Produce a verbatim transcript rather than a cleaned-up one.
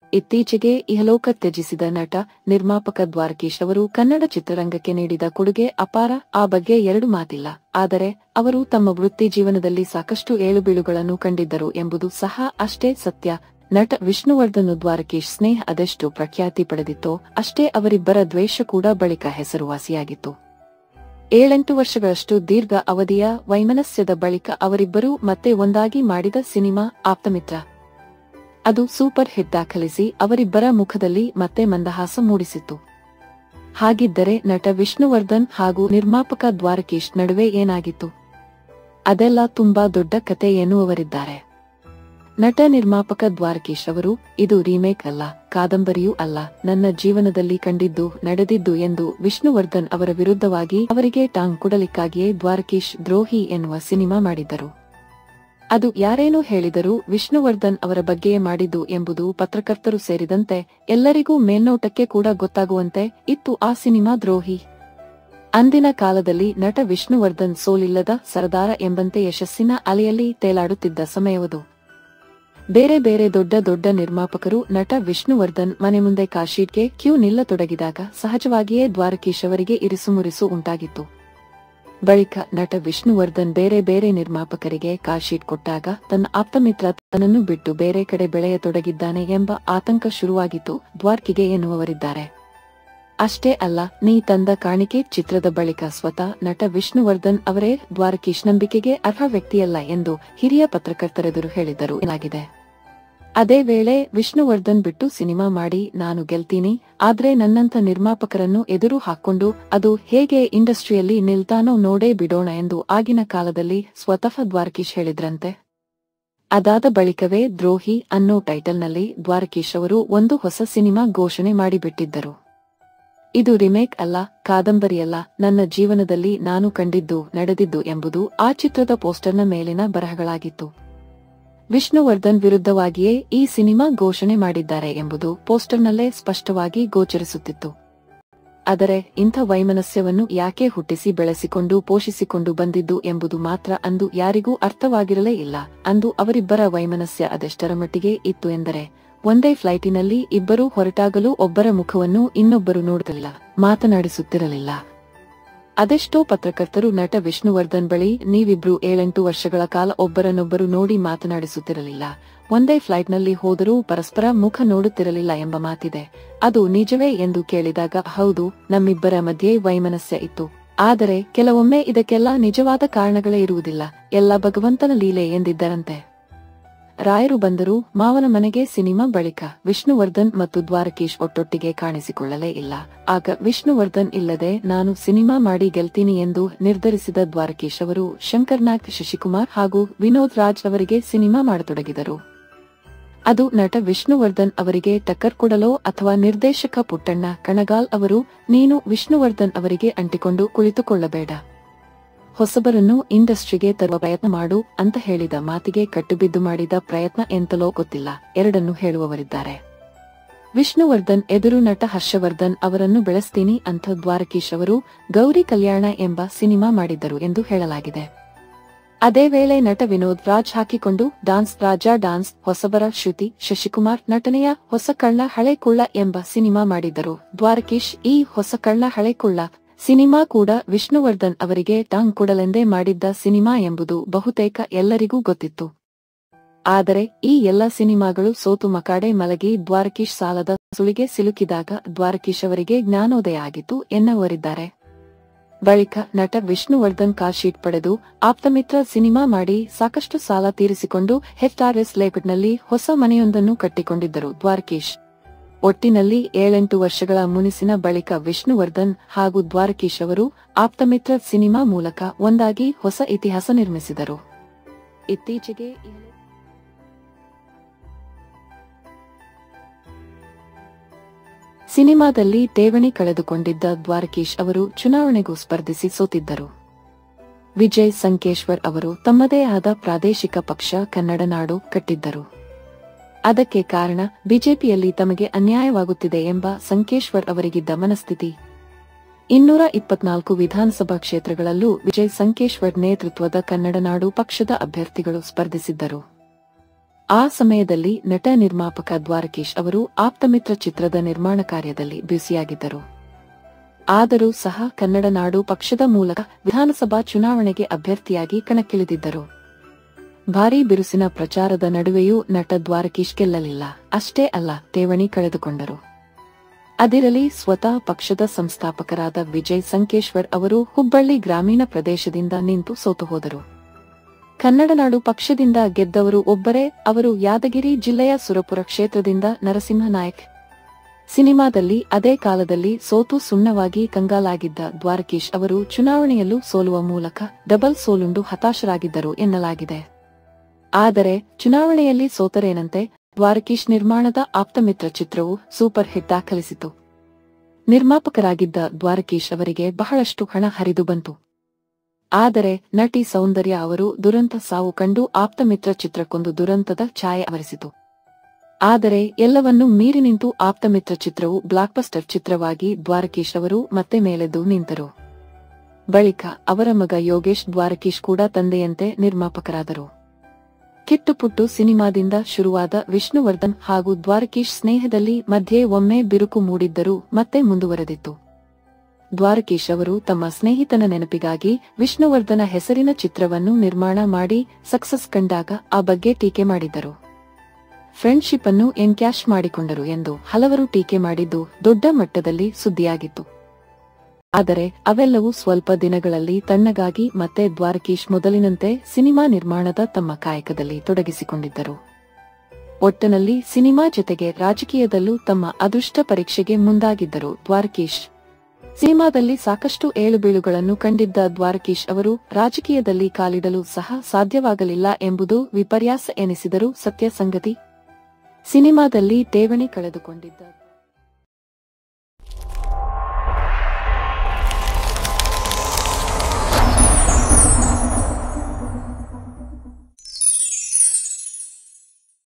ಇತ್ತೀಚೆಗೆ ಇಹಲೋಕ ತ್ಯಜಿಸಿದ ನಟ ನಿರ್ಮಾಪಕ ದ್ವಾರಕೀಶ್ ಅವರು ಕನ್ನಡ ಚಿತ್ರರಂಗಕ್ಕೆ ನೀಡಿದ ಕೊಡುಗೆ ಅಪಾರ. ಆ ಬಗ್ಗೆ ಎರಡು ಮಾತಿಲ್ಲ. ಆದರೆ ಅವರು ತಮ್ಮ ವೃತ್ತಿ ಜೀವನದಲ್ಲಿ ಸಾಕಷ್ಟು ಏಳುಬೀಳುಗಳನ್ನು ಕಂಡಿದ್ದರು ಎಂಬುದು ಸಹ ಅಷ್ಟೇ ಸತ್ಯ. ನಟ ವಿಷ್ಣುವರ್ಧನ್ ದ್ವಾರಕೀಶ್ ಸ್ನೇಹ ಅದೆಷ್ಟು ಪ್ರಖ್ಯಾತಿ ಪಡೆದಿತ್ತೋ ಅಷ್ಟೇ ಅವರಿಬ್ಬರ ದ್ವೇಷ ಕೂಡ ಬಳಿಕ ಹೆಸರುವಾಸಿಯಾಗಿತ್ತು. ಏಳೆಂಟು ವರ್ಷಗಳಷ್ಟು ದೀರ್ಘ ಅವಧಿಯ ವೈಮನಸ್ಯದ ಬಳಿಕ ಅವರಿಬ್ಬರೂ ಮತ್ತೆ ಒಂದಾಗಿ ಮಾಡಿದ ಸಿನಿಮಾ ಆಪ್ತಮಿತ್ರ. ಅದು ಸೂಪರ್ ಹಿಟ್ ದಾಖಲಿಸಿ ಅವರಿಬ್ಬರ ಮುಖದಲ್ಲಿ ಮತ್ತೆ ಮಂದಹಾಸ ಮೂಡಿಸಿತ್ತು. ಹಾಗಿದ್ದರೆ ನಟ ವಿಷ್ಣುವರ್ಧನ್ ಹಾಗೂ ನಿರ್ಮಾಪಕ ದ್ವಾರಕೀಶ್ ನಡುವೆ ಏನಾಗಿತ್ತು? ಅದೆಲ್ಲ ತುಂಬಾ ದೊಡ್ಡ ಕತೆ ಎನ್ನುವವರಿದ್ದಾರೆ. ನಟ ನಿರ್ಮಾಪಕ ದ್ವಾರಕೀಶ್ ಅವರು, ಇದು ರೀಮೇಕ್ ಅಲ್ಲ, ಕಾದಂಬರಿಯೂ ಅಲ್ಲ, ನನ್ನ ಜೀವನದಲ್ಲಿ ಕಂಡಿದ್ದು ನಡೆದಿದ್ದು ಎಂದು ವಿಷ್ಣುವರ್ಧನ್ ಅವರ ವಿರುದ್ಧವಾಗಿ ಅವರಿಗೆ ಟಾಂಗ್ ಕೊಡಲಿಕ್ಕಾಗಿಯೇ ದ್ವಾರಕೀಶ್ ದ್ರೋಹಿ ಎನ್ನುವ ಸಿನಿಮಾ ಮಾಡಿದ್ದರು. ಅದು ಯಾರೇನೋ ಹೇಳಿದರೂ ವಿಷ್ಣುವರ್ಧನ್ ಅವರ ಬಗ್ಗೆಯೇ ಮಾಡಿದ್ದು ಎಂಬುದು ಪತ್ರಕರ್ತರು ಸೇರಿದಂತೆ ಎಲ್ಲರಿಗೂ ಮೇಲ್ನೋಟಕ್ಕೆ ಕೂಡ ಗೊತ್ತಾಗುವಂತೆ ಇತ್ತು ಆ ಸಿನಿಮಾ ದ್ರೋಹಿ. ಅಂದಿನ ಕಾಲದಲ್ಲಿ ನಟ ವಿಷ್ಣುವರ್ಧನ್ ಸೋಲಿಲ್ಲದ ಸರದಾರ ಎಂಬಂತೆ ಯಶಸ್ಸಿನ ಅಲೆಯಲ್ಲಿ ತೇಲಾಡುತ್ತಿದ್ದ ಸಮಯವದು. ಬೇರೆ ಬೇರೆ ದೊಡ್ಡ ದೊಡ್ಡ ನಿರ್ಮಾಪಕರು ನಟ ವಿಷ್ಣುವರ್ಧನ್ ಮನೆ ಮುಂದೆ ಕಾಶೀಟ್ಗೆ ಕ್ಯೂ ನಿಲ್ಲತೊಡಗಿದಾಗ ಸಹಜವಾಗಿಯೇ ದ್ವಾರಕೀಶ್ ಅವರಿಗೆ ಇರಿಸುಮುರಿಸು ಉಂಟಾಗಿತ್ತು. ಬಳಿಕ ನಟ ವಿಷ್ಣುವರ್ಧನ್ ಬೇರೆ ಬೇರೆ ನಿರ್ಮಾಪಕರಿಗೆ ಕಾಶೀಟ್ ಕೊಟ್ಟಾಗ ತನ್ನ ಆಪ್ತಮಿತ್ರ ತನ್ನನ್ನು ಬಿಟ್ಟು ಬೇರೆ ಕಡೆ ಬೆಳೆಯತೊಡಗಿದ್ದಾನೆ ಎಂಬ ಆತಂಕ ಶುರುವಾಗಿತ್ತು ದ್ವಾರ್ಕಿಗೆ ಎನ್ನುವವರಿದ್ದಾರೆ. ಅಷ್ಟೇ ಅಲ್ಲ, ನೀ ತಂದ ಕಾಣಿಕೆ ಚಿತ್ರದ ಬಳಿಕ ಸ್ವತಃ ನಟ ವಿಷ್ಣುವರ್ಧನ್ ಅವರೇ ದ್ವಾರಕೀಶ್ ನಂಬಿಕೆಗೆ ಅರ್ಹ ವ್ಯಕ್ತಿಯಲ್ಲ ಎಂದು ಹಿರಿಯ ಪತ್ರಕರ್ತರೆದುರು ಹೇಳಿದ್ದರು ಎನ್ನಲಾಗಿದೆ. ಅದೇ ವೇಳೆ ವಿಷ್ಣುವರ್ಧನ್ ಬಿಟ್ಟು ಸಿನಿಮಾ ಮಾಡಿ ನಾನು ಗೆಲ್ತೀನಿ, ಆದ್ರೆ ನನ್ನಂಥ ನಿರ್ಮಾಪಕರನ್ನು ಎದುರು ಹಾಕೊಂಡು ಅದು ಹೇಗೆ ಇಂಡಸ್ಟ್ರಿಯಲ್ಲಿ ನಿಲ್ತಾನೋ ನೋಡೇ ಬಿಡೋಣ ಎಂದು ಆಗಿನ ಕಾಲದಲ್ಲಿ ಸ್ವತಃ ದ್ವಾರಕೀಶ್ ಹೇಳಿದ್ರಂತೆ. ಅದಾದ ಬಳಿಕವೇ ದ್ರೋಹಿ ಅನ್ನೋ ಟೈಟಲ್ನಲ್ಲಿ ದ್ವಾರಕೀಶ್ ಅವರು ಒಂದು ಹೊಸ ಸಿನಿಮಾ ಘೋಷಣೆ ಮಾಡಿಬಿಟ್ಟಿದ್ದರು. ಇದು ರಿಮೇಕ್ ಅಲ್ಲ, ಕಾದಂಬರಿಯಲ್ಲ, ನನ್ನ ಜೀವನದಲ್ಲಿ ನಾನು ಕಂಡಿದ್ದು ನಡೆದಿದ್ದು ಎಂಬುದು ಆ ಚಿತ್ರದ ಪೋಸ್ಟರ್ನ ಮೇಲಿನ ಬರಹಗಳಾಗಿತ್ತು. ವಿಷ್ಣುವರ್ಧನ್ ವಿರುದ್ಧವಾಗಿಯೇ ಈ ಸಿನಿಮಾ ಘೋಷಣೆ ಮಾಡಿದ್ದಾರೆ ಎಂಬುದು ಪೋಸ್ಟರ್ನಲ್ಲೇ ಸ್ಪಷ್ಟವಾಗಿ ಗೋಚರಿಸುತ್ತಿತ್ತು. ಆದರೆ ಇಂಥ ವೈಮನಸ್ಯವನ್ನು ಯಾಕೆ ಹುಟ್ಟಿಸಿ ಬೆಳೆಸಿಕೊಂಡು ಪೋಷಿಸಿಕೊಂಡು ಬಂದಿದ್ದು ಎಂಬುದು ಮಾತ್ರ ಅಂದು ಯಾರಿಗೂ ಅರ್ಥವಾಗಿರಲೇ ಇಲ್ಲ. ಅಂದು ಅವರಿಬ್ಬರ ವೈಮನಸ್ಯ ಅದೆಷ್ಟರ ಮಟ್ಟಿಗೆ ಇತ್ತು ಎಂದರೆ, ಒಂದೇ ಫ್ಲೈಟಿನಲ್ಲಿ ಇಬ್ಬರೂ ಹೊರಟಾಗಲೂ ಒಬ್ಬರ ಮುಖವನ್ನು ಇನ್ನೊಬ್ಬರು ನೋಡುತ್ತಿರಲಿಲ್ಲ, ಮಾತನಾಡಿಸುತ್ತಿರಲಿಲ್ಲ. ಅದೆಷ್ಟೋ ಪತ್ರಕರ್ತರು ನಟ ವಿಷ್ಣುವರ್ಧನ್ ಬಳಿ ನೀವಿಬ್ರು ಏಳೆಂಟು ವರ್ಷಗಳ ಕಾಲ ಒಬ್ಬರನ್ನೊಬ್ಬರು ನೋಡಿ ಮಾತನಾಡಿಸುತ್ತಿರಲಿಲ್ಲ, ಒಂದೇ ಫ್ಲೈಟ್ನಲ್ಲಿ ಹೋದರೂ ಪರಸ್ಪರ ಮುಖ ನೋಡುತ್ತಿರಲಿಲ್ಲ ಎಂಬ ಮಾತಿದೆ. ಅದು ನಿಜವೇ ಎಂದು ಕೇಳಿದಾಗ ಹೌದು, ನಮ್ಮಿಬ್ಬರ ಮಧ್ಯೆ ವೈಮನಸ್ಯ ಇತ್ತು. ಆದರೆ ಕೆಲವೊಮ್ಮೆ ಇದಕ್ಕೆಲ್ಲ ನಿಜವಾದ ಕಾರಣಗಳೇ ಇರುವುದಿಲ್ಲ, ಎಲ್ಲ ಭಗವಂತನ ಲೀಲೆ ಎಂದಿದ್ದರಂತೆ. ರಾಯರು ಬಂದರು ಮಾವನ ಮನೆಗೆ ಸಿನಿಮಾ ಬಳಿಕ ವಿಷ್ಣುವರ್ಧನ್ ಮತ್ತು ದ್ವಾರಕೀಶ್ ಒಟ್ಟೊಟ್ಟಿಗೆ ಕಾಣಿಸಿಕೊಳ್ಳಲೇ ಇಲ್ಲ. ಆಗ ವಿಷ್ಣುವರ್ಧನ್ ಇಲ್ಲದೆ ನಾನು ಸಿನಿಮಾ ಮಾಡಿ ಗೆಲ್ತೀನಿ ಎಂದು ನಿರ್ಧರಿಸಿದ ದ್ವಾರಕೀಶ್ ಅವರು ಶಂಕರ್ನಾಗ್, ಶಶಿಕುಮಾರ್ ಹಾಗೂ ವಿನೋದ್ ರಾಜ್ ಅವರಿಗೆ ಸಿನಿಮಾ ಮಾಡತೊಡಗಿದರು. ಅದು ನಟ ವಿಷ್ಣುವರ್ಧನ್ ಅವರಿಗೆ ಟಕ್ಕರ್ ಕೊಡಲೋ ಅಥವಾ ನಿರ್ದೇಶಕ ಪುಟ್ಟಣ್ಣ ಕಣಗಾಲ್ ಅವರು ನೀನು ವಿಷ್ಣುವರ್ಧನ್ ಅವರಿಗೆ ಅಂಟಿಕೊಂಡು ಕುಳಿತುಕೊಳ್ಳಬೇಡ, ಹೊಸಬರನ್ನು ಇಂಡಸ್ಟ್ರಿಗೆ ತರುವ ಪ್ರಯತ್ನ ಮಾಡು ಅಂತ ಹೇಳಿದ ಮಾತಿಗೆ ಕಟ್ಟುಬಿದ್ದು ಮಾಡಿದ ಪ್ರಯತ್ನ ಎಂತಲೋ ಗೊತ್ತಿಲ್ಲ, ಎರಡನ್ನೂ ಹೇಳುವವರಿದ್ದಾರೆ. ವಿಷ್ಣುವರ್ಧನ್ ಎದುರು ನಟ ಹರ್ಷವರ್ಧನ್ ಅವರನ್ನು ಬೆಳೆಸ್ತೀನಿ ಅಂತ ದ್ವಾರಕೀಶ್ ಅವರು ಗೌರಿ ಕಲ್ಯಾಣ ಎಂಬ ಸಿನಿಮಾ ಮಾಡಿದ್ದರು ಎಂದು ಹೇಳಲಾಗಿದೆ. ಅದೇ ವೇಳೆ ನಟ ವಿನೋದ್ ರಾಜ್ ಹಾಕಿಕೊಂಡು ಡಾನ್ಸ್ ರಾಜಾ ಡಾನ್ಸ್, ಹೊಸಬರ ಶ್ರುತಿ, ಶಶಿಕುಮಾರ್ ನಟನೆಯ ಹೊಸ ಕಳ್ಳ ಹಳೆ ಕುಳ್ಳ ಎಂಬ ಸಿನಿಮಾ ಮಾಡಿದ್ದರು ದ್ವಾರಕೀಶ್. ಈ ಹೊಸ ಕಳ್ಳ ಹಳೆ ಕುಳ್ಳ ಸಿನಿಮಾ ಕೂಡ ವಿಷ್ಣುವರ್ಧನ್ ಅವರಿಗೆ ಟಾಂಗ್ ಕೊಡಲೆಂದೇ ಮಾಡಿದ್ದ ಸಿನಿಮಾ ಎಂಬುದು ಬಹುತೇಕ ಎಲ್ಲರಿಗೂ ಗೊತ್ತಿತ್ತು. ಆದರೆ ಈ ಎಲ್ಲ ಸಿನಿಮಾಗಳು ಸೋತು ಮಕಾಡೆ ಮಲಗಿ ದ್ವಾರಕೀಶ್ ಸಾಲದ ಸುಳಿಗೆ ಸಿಲುಕಿದಾಗ ದ್ವಾರಕೀಶ್ ಅವರಿಗೆ ಜ್ಞಾನೋದಯ ಆಗಿತ್ತು ಎನ್ನುವರಿದ್ದಾರೆ. ಬಳಿಕ ನಟ ವಿಷ್ಣುವರ್ಧನ್ ಕಾಶೀಟ್ ಪಡೆದು ಆಪ್ತಮಿತ್ರ ಸಿನಿಮಾ ಮಾಡಿ ಸಾಕಷ್ಟು ಸಾಲ ತೀರಿಸಿಕೊಂಡು ಹೆಫ್ಟಾರೆಸ್ ಲೇಔಟ್ನಲ್ಲಿ ಹೊಸ ಮನೆಯೊಂದನ್ನು ಕಟ್ಟಿಕೊಂಡಿದ್ದರು ದ್ವಾರಕೀಶ್. ಒಟ್ಟಿನಲ್ಲಿ ಏಳೆಂಟು ವರ್ಷಗಳ ಮುನಿಸಿನ ಬಳಿಕ ವಿಷ್ಣುವರ್ಧನ್ ಹಾಗೂ ದ್ವಾರಕೀಶ್ ಅವರು ಆಪ್ತಮಿತ್ರ ಸಿನಿಮಾ ಮೂಲಕ ಒಂದಾಗಿ ಹೊಸ ಇತಿಹಾಸ ನಿರ್ಮಿಸಿದರು. ಇತ್ತೀಚೆಗೆ ಸಿನಿಮಾದಲ್ಲಿ ಠೇವಣಿ ಕಳೆದುಕೊಂಡಿದ್ದ ದ್ವಾರಕೀಶ್ ಅವರು ಚುನಾವಣೆಗೂ ಸ್ಪರ್ಧಿಸಿ ಸೋತಿದ್ದರು. ವಿಜಯ್ ಸಂಕೇಶ್ವರ್ ಅವರು ತಮ್ಮದೇ ಆದ ಪ್ರಾದೇಶಿಕ ಪಕ್ಷ ಕನ್ನಡ ನಾಡು ಕಟ್ಟಿದ್ದರು. ಅದಕ್ಕೆ ಕಾರಣ ಬಿಜೆಪಿಯಲ್ಲಿ ತಮಗೆ ಅನ್ಯಾಯವಾಗುತ್ತಿದೆ ಎಂಬ ಸಂಕೇಶ್ವರ್ ಅವರಿಗಿದ್ದ ಮನಸ್ಥಿತಿ. ಇನ್ನೂರ ಇಪ್ಪತ್ನಾಲ್ಕು ವಿಧಾನಸಭಾ ಕ್ಷೇತ್ರಗಳಲ್ಲೂ ವಿಜಯ್ ಸಂಕೇಶ್ವರ್ ನೇತೃತ್ವದ ಕನ್ನಡ ನಾಡು ಪಕ್ಷದ ಅಭ್ಯರ್ಥಿಗಳು ಸ್ಪರ್ಧಿಸಿದ್ದರು. ಆ ಸಮಯದಲ್ಲಿ ನಟ ನಿರ್ಮಾಪಕ ದ್ವಾರಕೀಶ್ ಅವರು ಆಪ್ತಮಿತ್ರ ಚಿತ್ರದ ನಿರ್ಮಾಣ ಕಾರ್ಯದಲ್ಲಿ ಬ್ಯುಸಿಯಾಗಿದ್ದರು. ಆದರೂ ಸಹ ಕನ್ನಡ ನಾಡು ಪಕ್ಷದ ಮೂಲಕ ವಿಧಾನಸಭಾ ಚುನಾವಣೆಗೆ ಅಭ್ಯರ್ಥಿಯಾಗಿ ಕಣಕ್ಕಿಳಿದಿದ್ದರು. ಭಾರೀ ಬಿರುಸಿನ ಪ್ರಚಾರದ ನಡುವೆಯೂ ನಟ ದ್ವಾರಕೀಶ್ ಗೆಲ್ಲಲಿಲ್ಲ. ಅಷ್ಟೇ ಅಲ್ಲ, ಠೇವಣಿ ಕಳೆದುಕೊಂಡರು. ಅದಿರಲಿ, ಸ್ವತಃ ಪಕ್ಷದ ಸಂಸ್ಥಾಪಕರಾದ ವಿಜಯ್ ಸಂಕೇಶ್ವರ್ ಅವರು ಹುಬ್ಬಳ್ಳಿ ಗ್ರಾಮೀಣ ಪ್ರದೇಶದಿಂದ ನಿಂತು ಸೋತು ಹೋದರು. ಕನ್ನಡ ನಾಡು ಪಕ್ಷದಿಂದ ಗೆದ್ದವರು ಒಬ್ಬರೇ, ಅವರು ಯಾದಗಿರಿ ಜಿಲ್ಲೆಯ ಸುರಪುರ ಕ್ಷೇತ್ರದಿಂದ ನರಸಿಂಹ ನಾಯಕ್. ಸಿನಿಮಾದಲ್ಲಿ ಅದೇ ಕಾಲದಲ್ಲಿ ಸೋತು ಸುಣ್ಣವಾಗಿ ಕಂಗಾಲಾಗಿದ್ದ ದ್ವಾರಕೀಶ್ ಅವರು ಚುನಾವಣೆಯಲ್ಲೂ ಸೋಲುವ ಮೂಲಕ ಡಬಲ್ ಸೋಲುಂಡು ಹತಾಶರಾಗಿದ್ದರು ಎನ್ನಲಾಗಿದೆ. ಆದರೆ ಚುನಾವಣೆಯಲ್ಲಿ ಸೋತರೇನಂತೆ, ದ್ವಾರಕೀಶ್ ನಿರ್ಮಾಣದ ಆಪ್ತಮಿತ್ರ ಚಿತ್ರವು ಸೂಪರ್ ಹಿಟ್ ದಾಖಲಿಸಿತು. ನಿರ್ಮಾಪಕರಾಗಿದ್ದ ದ್ವಾರಕೀಶ್ ಅವರಿಗೆ ಬಹಳಷ್ಟು ಹಣ ಹರಿದು ಬಂತು. ಆದರೆ ನಟಿ ಸೌಂದರ್ಯ ಅವರು ದುರಂತ ಸಾವು ಕಂಡು ಆಪ್ತಮಿತ್ರ ಚಿತ್ರಕ್ಕೊಂದು ದುರಂತದ ಛಾಯೆ ಆವರಿಸಿತು. ಆದರೆ ಎಲ್ಲವನ್ನೂ ಮೀರಿ ನಿಂತು ಆಪ್ತಮಿತ್ರ ಚಿತ್ರವು ಬ್ಲಾಕ್ಬಸ್ಟರ್ ಚಿತ್ರವಾಗಿ ದ್ವಾರಕೀಶ್ ಅವರು ಮತ್ತೆ ಮೇಲೆದ್ದು ನಿಂತರು. ಬಳಿಕ ಅವರ ಮಗ ಯೋಗೇಶ್ ದ್ವಾರಕೀಶ್ ಕೂಡ ತಂದೆಯಂತೆ ನಿರ್ಮಾಪಕರಾದರು. ಕಿಟ್ಟುಪುಟ್ಟು ಸಿನಿಮಾದಿಂದ ಶುರುವಾದ ವಿಷ್ಣುವರ್ಧನ್ ಹಾಗೂ ದ್ವಾರಕೀಶ್ ಸ್ನೇಹದಲ್ಲಿ ಮಧ್ಯೆ ಒಮ್ಮೆ ಬಿರುಕು ಮೂಡಿದ್ದರೂ ಮತ್ತೆ ಮುಂದುವರೆದಿತ್ತು. ದ್ವಾರಕೀಶ್ ಅವರು ತಮ್ಮ ಸ್ನೇಹಿತನ ನೆನಪಿಗಾಗಿ ವಿಷ್ಣುವರ್ಧನ ಹೆಸರಿನ ಚಿತ್ರವನ್ನು ನಿರ್ಮಾಣ ಮಾಡಿ ಸಕ್ಸಸ್ ಕಂಡಾಗ ಆ ಬಗ್ಗೆ ಟೀಕೆ ಮಾಡಿದ್ದರು. ಫ್ರೆಂಡ್ಶಿಪ್ ಅನ್ನು ಎನ್ಕ್ಯಾಶ್ ಮಾಡಿಕೊಂಡರು ಎಂದು ಹಲವರು ಟೀಕೆ ಮಾಡಿದ್ದು ದೊಡ್ಡ ಮಟ್ಟದಲ್ಲಿ ಸುದ್ದಿಯಾಗಿತ್ತು. ಆದರೆ ಅವೆಲ್ಲವೂ ಸ್ವಲ್ಪ ದಿನಗಳಲ್ಲಿ ತಣ್ಣಗಾಗಿ ಮತ್ತೆ ದ್ವಾರಕೀಶ್ ಮೊದಲಿನಂತೆ ಸಿನಿಮಾ ನಿರ್ಮಾಣದ ತಮ್ಮ ಕಾಯಕದಲ್ಲಿ ತೊಡಗಿಸಿಕೊಂಡಿದ್ದರು. ಒಟ್ಟಿನಲ್ಲಿ ಸಿನಿಮಾ ಜೊತೆಗೆ ರಾಜಕೀಯದಲ್ಲೂ ತಮ್ಮ ಅದೃಷ್ಟ ಪರೀಕ್ಷೆಗೆ ಮುಂದಾಗಿದ್ದರು ದ್ವಾರಕೀಶ್. ಸಿನಿಮಾದಲ್ಲಿ ಸಾಕಷ್ಟು ಏಳುಬೀಳುಗಳನ್ನು ಕಂಡಿದ್ದ ದ್ವಾರಕೀಶ್ ಅವರು ರಾಜಕೀಯದಲ್ಲಿ ಕಾಲಿಡಲು ಸಹ ಸಾಧ್ಯವಾಗಲಿಲ್ಲ ಎಂಬುದು ವಿಪರ್ಯಾಸ ಎನಿಸಿದರೂ ಸತ್ಯ ಸಂಗತಿ. ಸಿನಿಮಾದಲ್ಲಿ ಠೇವಣಿ ಕಳೆದುಕೊಂಡಿದ್ದ